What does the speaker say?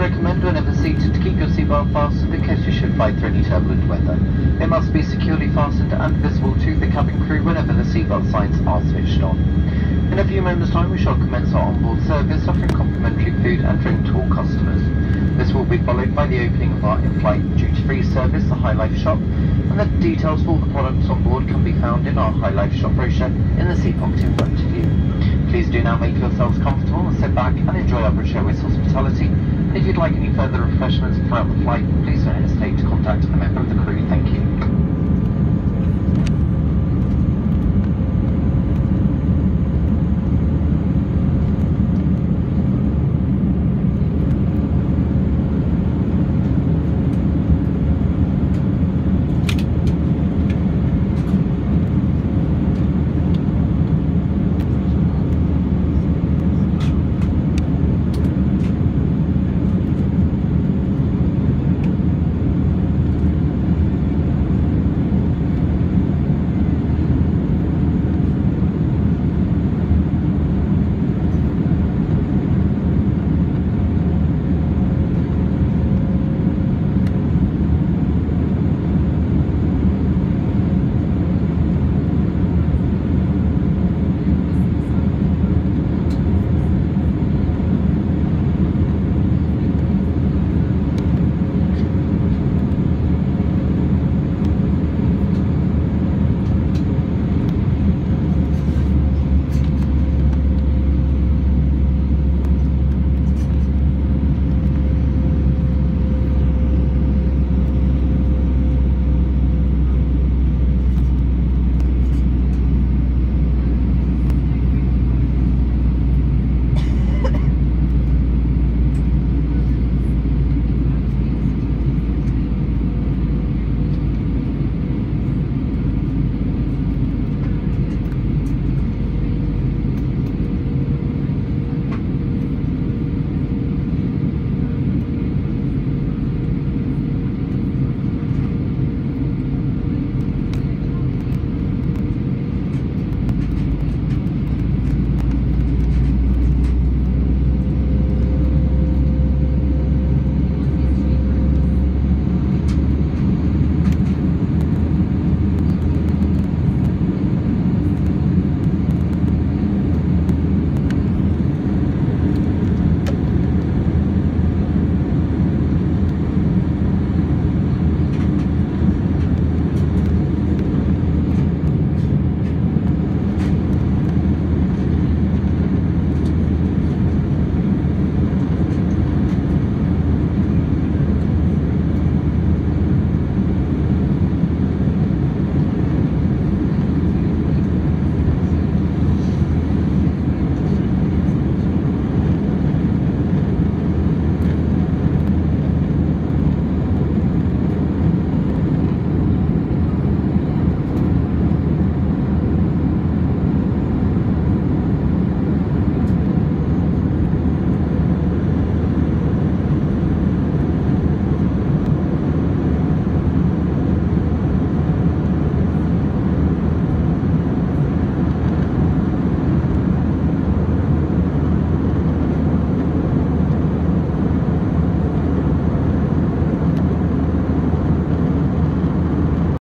recommend whenever seated to keep your seatbelt fastened in case you should fight through any turbulent weather. It must be securely fastened and visible to the cabin crew whenever the seatbelt signs are switched on. In a few moments' time we shall commence our onboard service offering complimentary food and drink to all customers. This will be followed by the opening of our in-flight duty-free service, the High Life Shop, and the details for all the products on board can be found in our High Life Shop brochure in the seat pocket in front of you. Please do now make yourselves comfortable and sit back and enjoy our British Airways hospitality. And if you'd like any further refreshments throughout the flight, please don't hesitate to contact a member of the crew. Thank you.